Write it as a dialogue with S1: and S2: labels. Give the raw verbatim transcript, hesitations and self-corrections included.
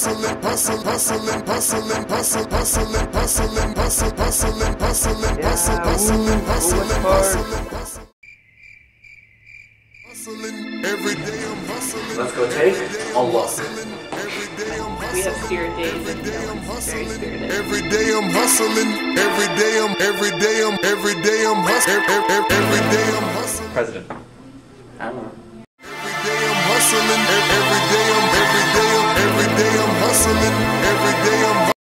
S1: hustling, hustling, hustling, hustling, hustling, hustling, hustling, hustling, hustling, hustling, hustling, hustling, hustling, hustling, hustling. Every day I'm hustling.
S2: Let's go take a look.
S3: We have spirit days and Dylan's very spirited.
S1: Every day I'm hustling. Every day I'm, every day I'm, every day I'm hustling. Every day I'm hustling.
S2: President. I don't know.
S1: Every day I'm hustling. Every day I'm, every day I'm, every day I'm hustling. Every day I'm